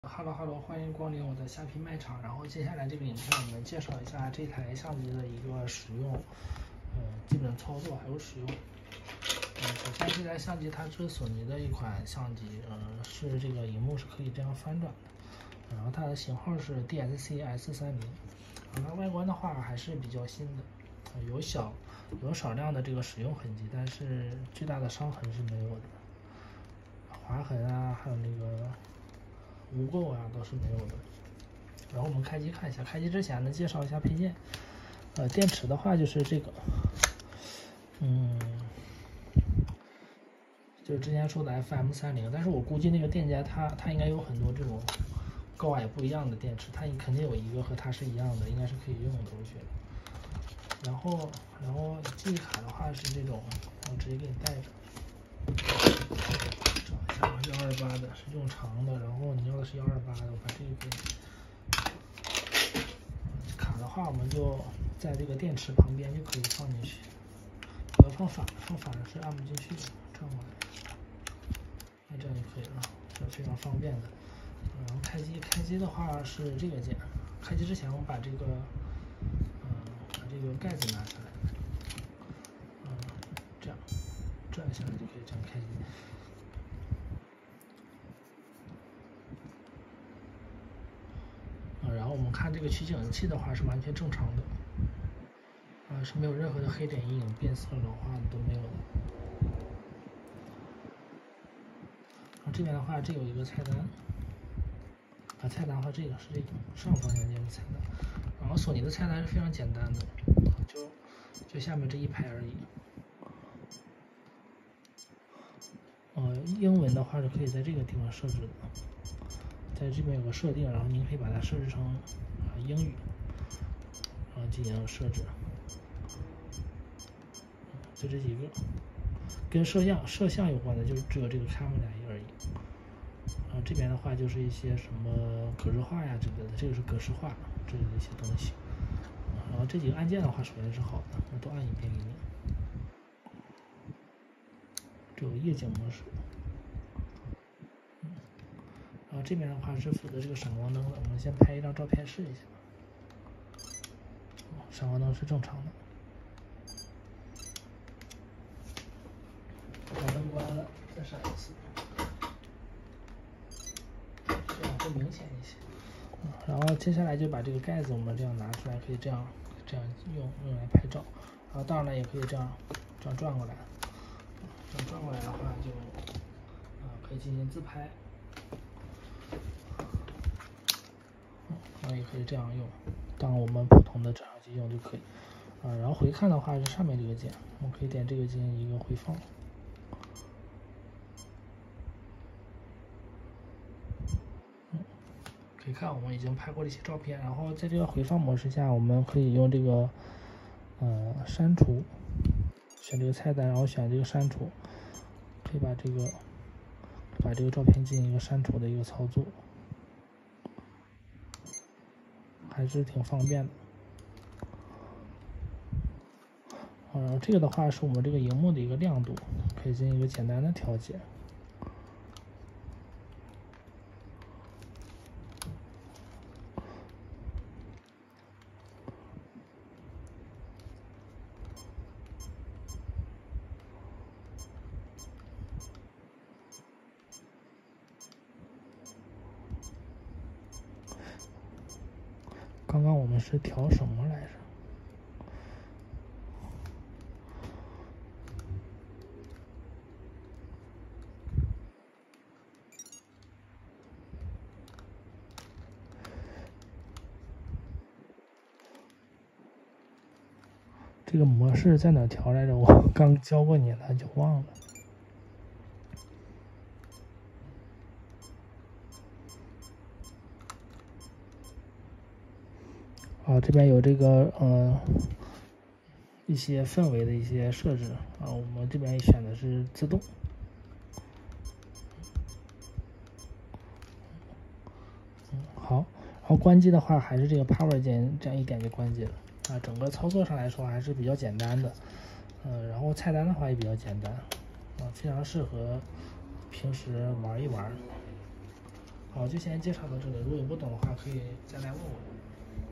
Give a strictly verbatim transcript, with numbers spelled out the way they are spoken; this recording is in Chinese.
哈喽哈喽，欢迎光临我的虾皮卖场。然后接下来这个影片，我们介绍一下这台相机的一个使用，呃，基本操作还有使用。呃，首先这台相机它是索尼的一款相机，呃，是这个荧幕是可以这样翻转的。然后它的型号是 D S C S 三零，然后它外观的话还是比较新的，呃、有小有少量的这个使用痕迹，但是巨大的伤痕是没有的，划痕啊，还有那个污垢啊都是没有的。然后我们开机看一下，开机之前呢介绍一下配件。呃，电池的话就是这个，嗯，就是之前说的 F M 三零，但是我估计那个店家它它应该有很多这种高矮不一样的电池，它肯定有一个和它是一样的，应该是可以用的，我觉得。然后然后记忆卡的话是这种，我直接给你带着。找一下幺二八的是这种长的，然后你要的是幺二八的，我把这个给你。卡的话，我们就在这个电池旁边就可以放进去，不要放反，放反是按不进去的，转过来，那这样就可以了，是非常方便的。然后开机，开机的话是这个键，开机之前我们把这个，嗯、呃，把这个盖子拿下来，嗯、呃，这样转下来就可以这样开机。然后我们看这个取景器的话是完全正常的，啊、呃，是没有任何的黑点、阴影、变色、老化的都没有的。然后这边的话，这有一个菜单，啊，菜单的话这个是这个上方键的菜单。然后索尼的菜单是非常简单的，就就下面这一排而已。呃，英文的话是可以在这个地方设置的，在这边有个设定，然后您可以把它设置成啊英语，然后进行设置。就这几个，跟摄像摄像有关的，就只有这个 camera 而已。啊，这边的话就是一些什么格式化呀之类的，这个是格式化之类的一些东西。然后这几个按键的话，首先是好的，我都按一遍给你。这有夜景模式。嗯，然后这边的话是负责这个闪光灯的，我们先拍一张照片试一下。闪光灯是正常的。把灯关了，再闪一次，这样会明显一些。然后接下来就把这个盖子我们这样拿出来，可以这样这样用用来拍照。然后当然了，也可以这样这样转过来，这样转过来的话就啊、呃、可以进行自拍。然后也可以这样用，当我们普通的照相机用就可以。啊、呃，然后回看的话是上面这个键，我们可以点这个进行一个回放。可以看我们已经拍过的一些照片，然后在这个回放模式下，我们可以用这个呃删除，选这个菜单，然后选这个删除，可以把这个把这个照片进行一个删除的一个操作，还是挺方便的。然后这个的话是我们这个荧幕的一个亮度，可以进行一个简单的调节。刚刚我们是调什么来着？这个模式在哪调来着？我刚教过你了，就忘了。啊，这边有这个呃一些氛围的一些设置啊，我们这边选的是自动。嗯，好，然后关机的话还是这个 Power 键，这样一点就关机了啊。整个操作上来说还是比较简单的，呃，然后菜单的话也比较简单啊，非常适合平时玩一玩。 好，就先介绍到这里，如果有不懂的话可以再来问我。